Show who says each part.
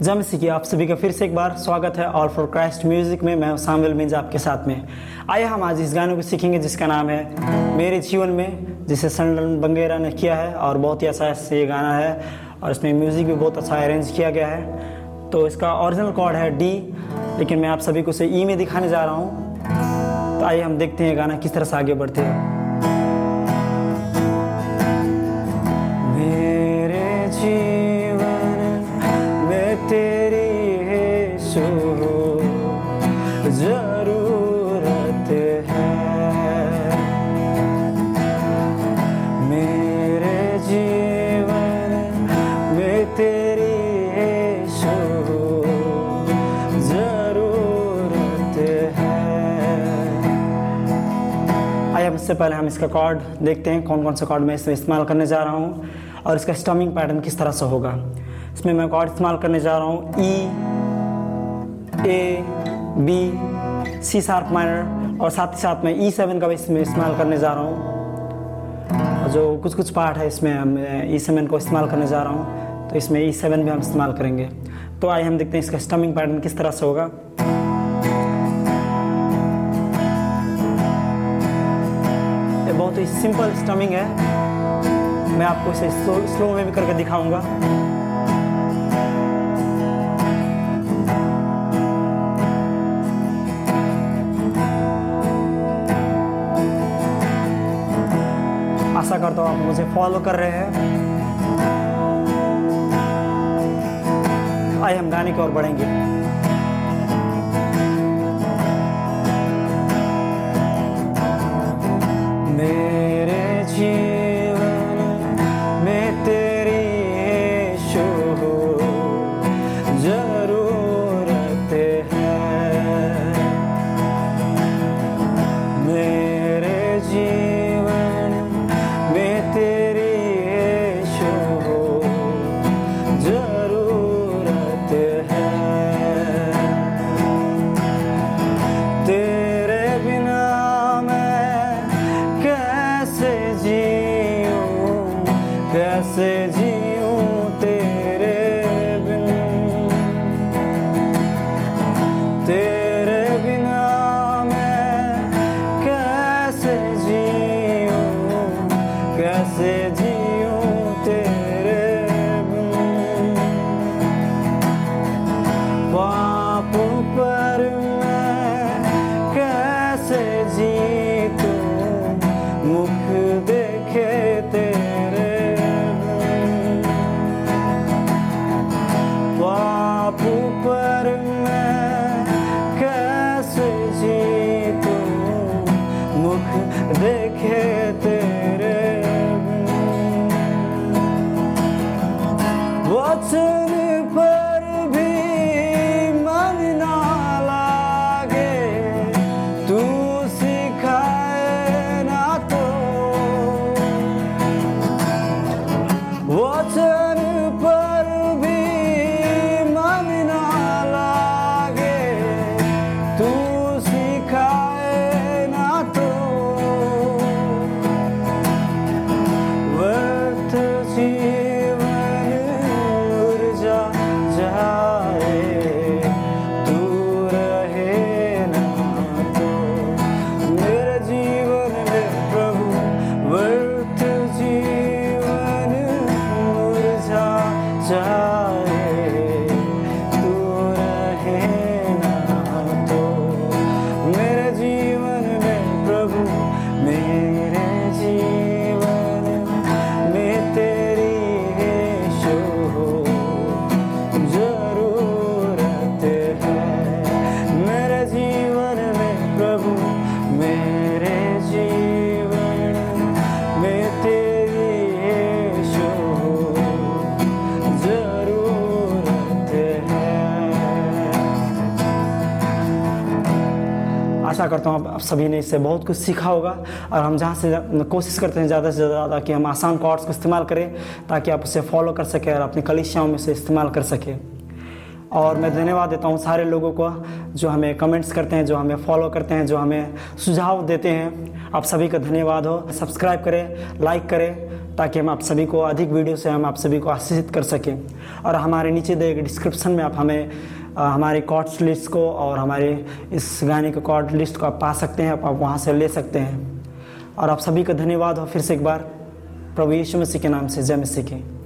Speaker 1: जय मसीह की आप सभी का फिर से एक बार स्वागत है और फॉर क्राइस्ट म्यूजिक में मैं शामिल मिंज आपके साथ में। आइए हम आज इस गाने को सीखेंगे जिसका नाम है मेरे जीवन में, जिसे शेल्डन बंगेरा ने किया है और बहुत ही अच्छा ये गाना है और इसमें म्यूज़िक भी बहुत अच्छा अरेंज किया गया है। तो इसका ओरिजिनल कॉर्ड है डी, लेकिन मैं आप सभी को इसे ई में दिखाने जा रहा हूँ। तो आइए हम देखते हैं गाना किस तरह से आगे बढ़ते हैं। मेरे जीवन में तेरी यीशु ज़रूरत है, मेरे जीवन में तेरी यीशु ज़रूरत है। आइए अब इससे पहले हम इसका कॉर्ड देखते हैं, कौन कौन से कॉर्ड मैं इसमें इस्तेमाल करने जा रहा हूँ और इसका स्टमिंग पैटर्न किस तरह से होगा। इसमें मैं कॉर्ड इस्तेमाल करने जा रहा हूँ E, A, B, C sharp minor और साथ ही साथ मैं E7 का भी इसमें इस्तेमाल करने जा रहा हूँ। जो कुछ पार्ट है इसमें मैं E7 को इस्तेमाल करने जा रहा हूँ, तो इसमें E7 भी हम इस्तेमाल करेंगे। तो आइए हम देखते हैं इसका स्टमिंग पैटर्न किस तरह से होगा। ये बहुत ही सिंपल स्टमिंग है, मैं आपको इसे स्लो में भी करके दिखाऊंगा। आशा करता हूँ आप मुझे फॉलो कर रहे हैं। आइए हम गाने की ओर बढ़ेंगे। मेरे जीवन में तेरी यीशु ज़रूरत है, मेरे जीवन में तेरी यीशु ज़रूरत है। तेरे बिना मैं कैसे जीऊँ, कैसे जीऊँ तेरे बिन, तेरे बिना मैं कैसे जीऊँ, कैसे जीऊँ तेरे बिन। पाप पर मैं कैसे जीतूँ, मुख देखे तेरे बिन। पाप पर मैं कैसे जीतूँ, मुख देखे तेरे बिन। वचन पर भी मन ना लागे, तू सिखाए ना तो। वचन पर भी मन ना लागे, तू सिखाए ना तो। व्यर्थ जीवन मुरझा जाए, तू रहे ना तो। मेरे जीवन में प्रभु व्यर्थ जीवन मुरझा जाए, तू रहे ना तो। मेरे जीवन में प्रभु, मेरे जीवन में तेरी यीशु ज़रूरत है, मेरे जीवन में प्रभु, मेरे जीवन में तेरी यीशु ज़रूरत है। आशा करता हूँ आप सभी ने इससे बहुत कुछ सीखा होगा और हम जहाँ से कोशिश करते हैं ज़्यादा से ज़्यादा कि हम आसान कॉर्ड्स को इस्तेमाल करें ताकि आप उसे फॉलो कर सकें और अपनी कलीसियाओं में से इस्तेमाल कर सकें। और मैं धन्यवाद देता हूँ सारे लोगों को जो हमें कमेंट्स करते हैं, जो हमें फॉलो करते हैं, जो हमें सुझाव देते हैं। आप सभी का धन्यवाद हो। सब्सक्राइब करें, लाइक करें ताकि हम आप सभी को अधिक वीडियो से हम आप सभी को आशीषित कर सकें। और हमारे नीचे दिए गए डिस्क्रिप्शन में आप हमें हमारे कॉर्ड्स लिस्ट को और हमारे इस गाने के कॉर्ड लिस्ट को आप पा सकते हैं, आप वहाँ से ले सकते हैं। और आप सभी का धन्यवाद हो फिर से एक बार। प्रभु यीशु मसीह के नाम से जय मसीह की।